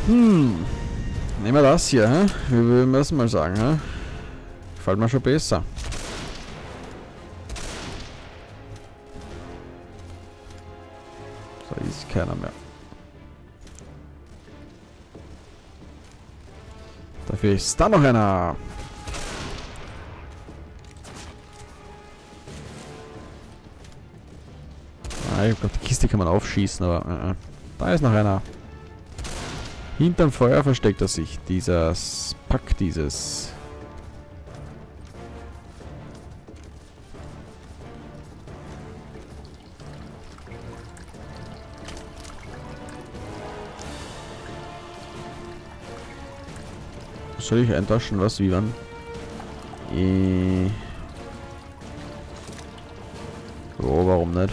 Nehmen wir das hier, hä? Wie würden wir das mal sagen, hä? Gefällt mir schon besser. Da ist keiner mehr. Dafür ist da noch einer. Ah, ich glaube, die Kiste kann man aufschießen, aber da ist noch einer. Hinterm Feuer versteckt er sich. Dieses Pack, dieses. Soll ich eintauschen? Was? Wie wann? Oh, warum nicht?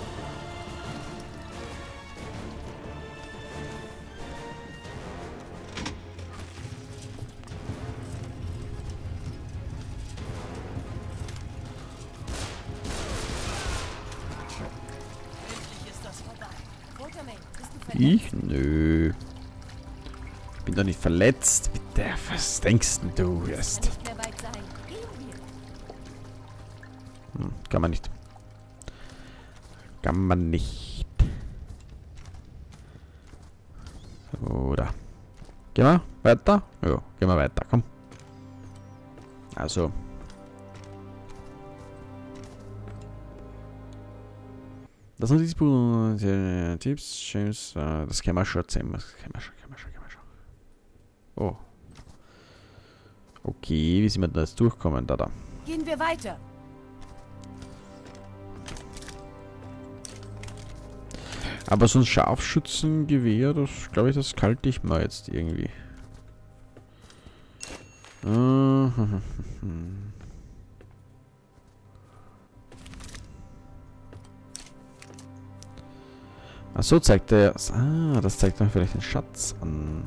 Ich? Nö. Ich bin doch nicht verletzt. Bitte, was denkst du jetzt? Kann man nicht. Kann man nicht. Oder? Gehen wir weiter? Ja, gehen wir weiter, komm. Also. Das sind die Tipps, James, das können wir schon sehen. Das können wir schon. Oh. Okay, wie sind wir da jetzt durchkommen, da? Gehen wir weiter. Aber so ein Scharfschützengewehr, das glaube ich, das kalte ich mal jetzt irgendwie. Ach so, zeigt er. Ah, das zeigt dann vielleicht den Schatz an.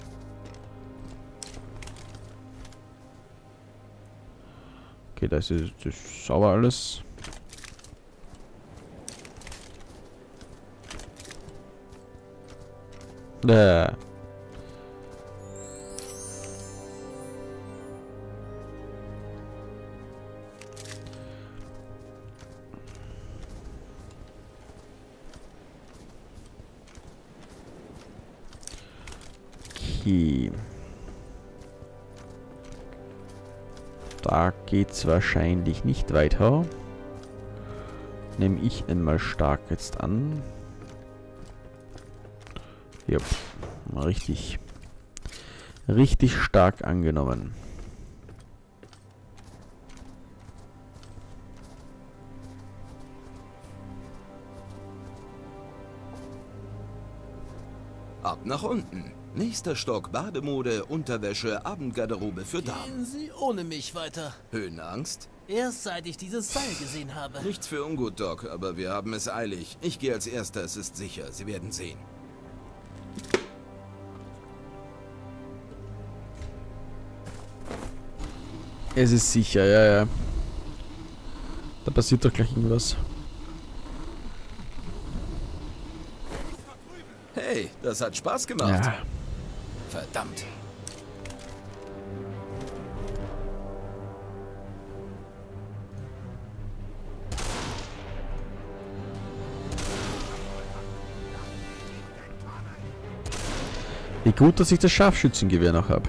Okay, das ist sauber alles. Okay. Da geht's wahrscheinlich nicht weiter. Nehme ich einmal stark jetzt an. Ja, richtig stark angenommen. Ab nach unten. Nächster Stock, Bademode, Unterwäsche, Abendgarderobe für Damen. Gehen Sie ohne mich weiter. Höhenangst? Erst seit ich dieses Seil gesehen habe. Nichts für ungut, Doc, aber wir haben es eilig. Ich gehe als Erster, es ist sicher. Sie werden sehen. Es ist sicher, ja. Da passiert doch gleich irgendwas. Hey, das hat Spaß gemacht. Ja. Verdammt. Wie gut, dass ich das Scharfschützengewehr noch habe.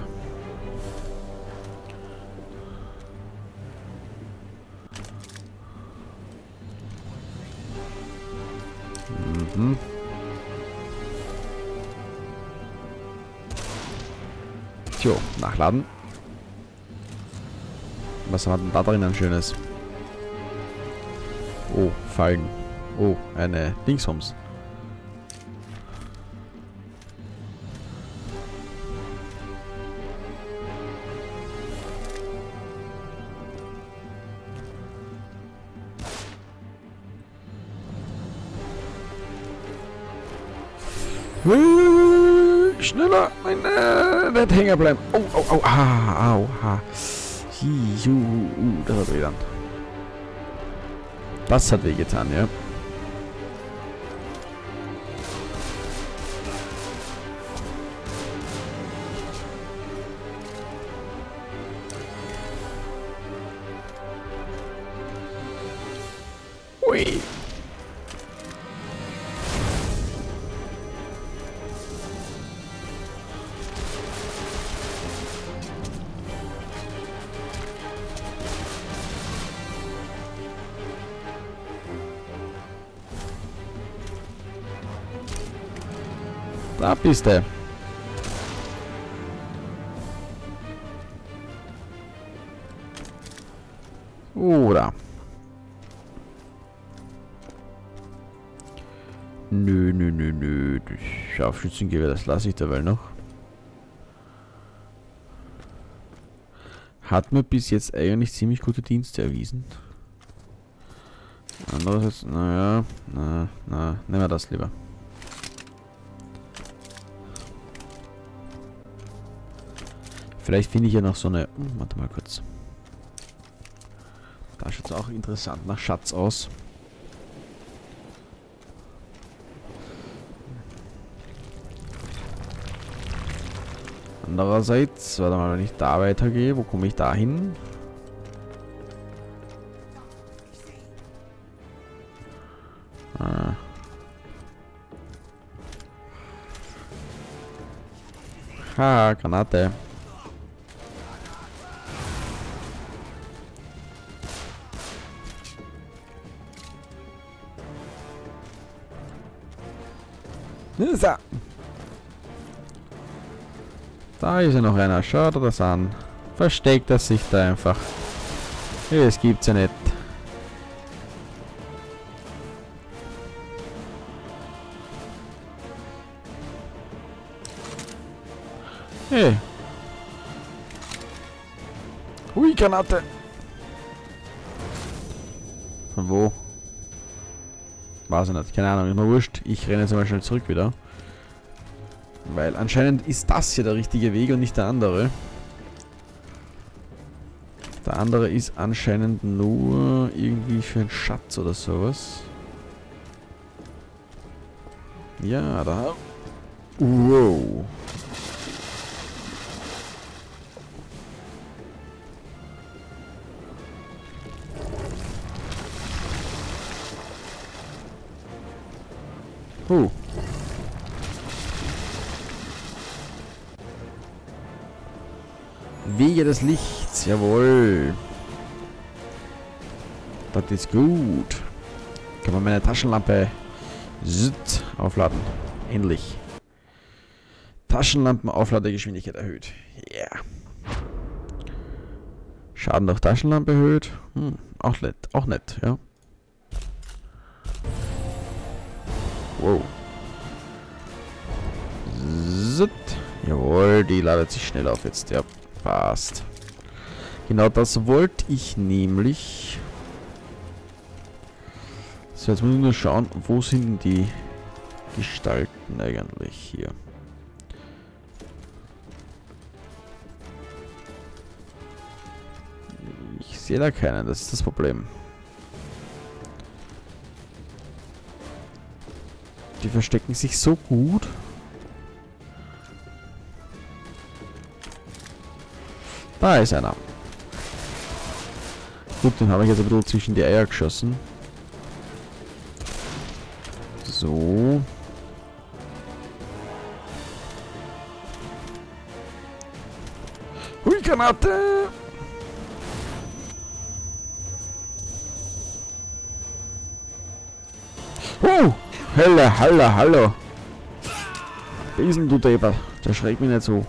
Tjo, nachladen. Was haben wir denn da drin ein schönes? Oh, Fallen. Oh, eine Dingsbums. Schneller! Nein, nicht hängen bleiben. Oh, au, au, das hat wehgetan. Das hat wehgetan, ja. Ui. Da bist du. Oder? Nö. Scharfschützengewehr, das lasse ich dabei noch. Hat mir bis jetzt eigentlich ziemlich gute Dienste erwiesen. Andererseits, naja, nehmen wir das lieber. Vielleicht finde ich ja noch so eine... warte mal kurz. Da schaut es auch interessant nach Schatz aus. Andererseits, warte mal, wenn ich da weitergehe, wo komme ich da hin? Ha, Granate. Da ist ja noch einer. Schaut er das an. Versteckt er sich da einfach. Das gibt's ja nicht. Hey. Ui, Granate. Von wo? Weiß ich nicht. Keine Ahnung. Ist mir wurscht. Ich renne jetzt mal schnell zurück wieder. Weil anscheinend ist das hier der richtige Weg und nicht der andere. Der andere ist anscheinend nur irgendwie für einen Schatz oder sowas. Ja, da... Wow. Wege des Lichts, jawohl. Das ist gut. Kann man meine Taschenlampe aufladen. Endlich. Taschenlampen-Aufladegeschwindigkeit erhöht. Yeah. Schaden durch Taschenlampe erhöht. Auch nett, ja. Wow. Jawohl, die ladet sich schnell auf jetzt, ja. Passt. Genau das wollte ich nämlich. So, jetzt muss ich nur schauen, wo sind die Gestalten eigentlich hier. Ich sehe da keinen, das ist das Problem. Die verstecken sich so gut. Da ist einer. Gut, den habe ich jetzt ein bisschen zwischen die Eier geschossen. So. Hui, Granate! Hallo! Riesen, du Deber. Der schreckt mich nicht so.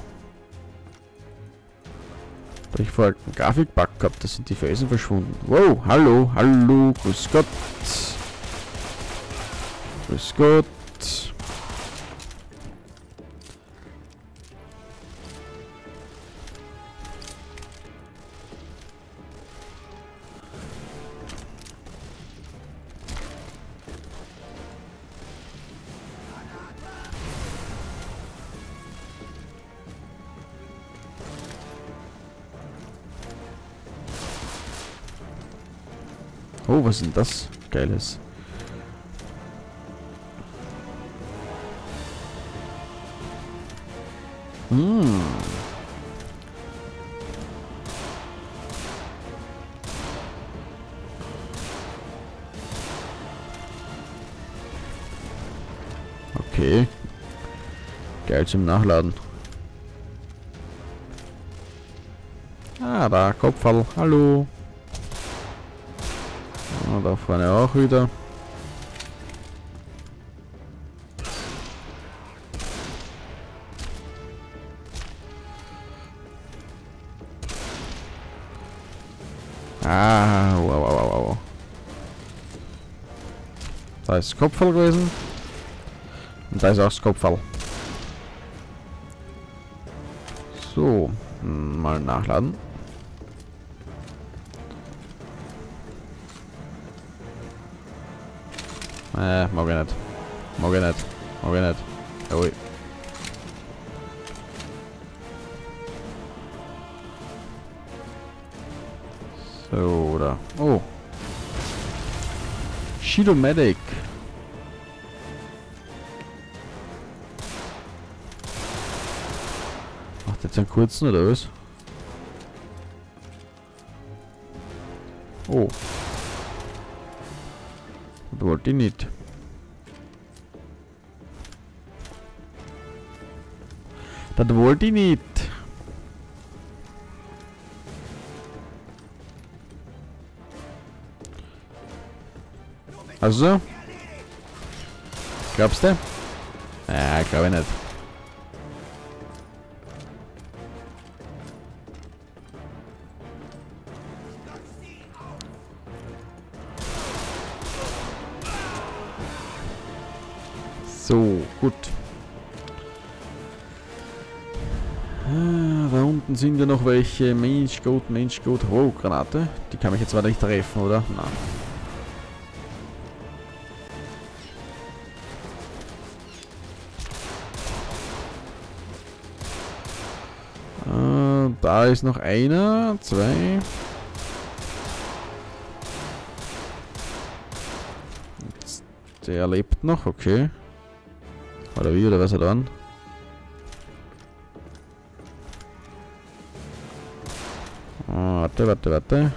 Da ich vorher einen Grafikbug gehabt, da sind die Felsen verschwunden. Wow, hallo, grüß Gott. Grüß Gott. Oh, was ist denn das? Geiles. Geil zum Nachladen. Ah, da, Kopfball. Hallo. Ah, da vorne auch wieder. Ah, wow. Da ist Kopfball gewesen. Und da ist auch das Kopfball. So, mal nachladen. Mag ich nicht. Mag ich nicht. Mag ich nicht. Jawohl. So, oder? Oh. Shidomedic. Macht jetzt einen kurzen oder was? Oh. Das wollte ich nicht. Das wollte ich nicht. Also? Glaubst du? Ja, glaube ich nicht. So, gut. Da unten sind ja noch welche. Mensch, Gott. Oh, Granate. Die kann mich jetzt zwar nicht treffen, oder? Nein. Da ist noch einer, zwei. Der lebt noch, okay. Oder wie, oder was er dann? Oh, warte.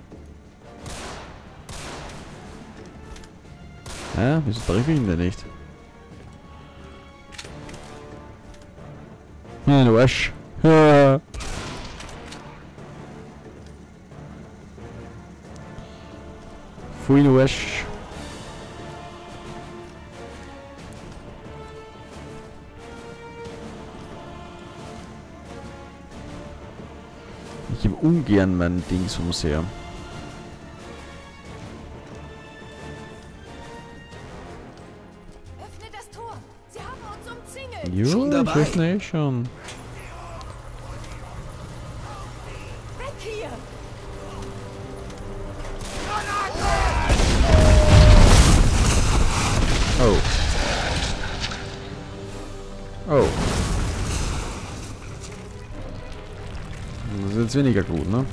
Ja, wieso treffe ich ihn denn nicht? Ja, du Arsch. Ja. Fui no Arsch. Ich habe ungern mein Dings umseher. Öffne das Tor! Sie haben uns umzingelt! Jo, Schon dabei. ich öffne schon. Weg hier! Oh. Oh. Das ist jetzt weniger gut, ne?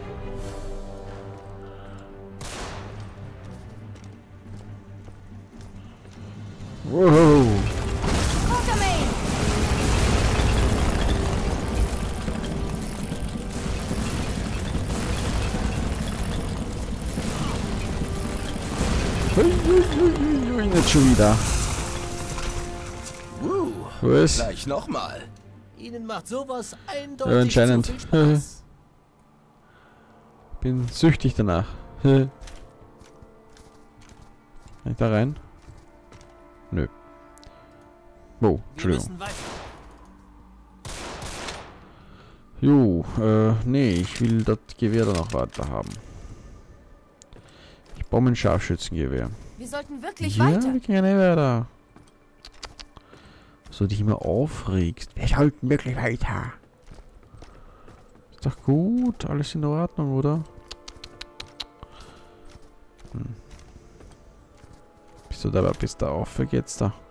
Wow. Rockamain! Nicht schon wieder. Was? Gleich nochmal. Ihnen macht sowas Ja, eindeutig anscheinend. zu viel Spaß. Bin süchtig danach. Kann ich da rein? Nö. Oh, Wir Entschuldigung. müssen weiter. Jo, nee, ich will das Gewehr dann noch weiter haben. Ich baue mir ein Scharfschützengewehr. Wir sollten wirklich Ja, weiter. wir gehen nicht weiter. So dich immer aufregst. Wir sollten wirklich weiter. Ist doch gut, alles in Ordnung, oder? Bist du da auf jetzt da?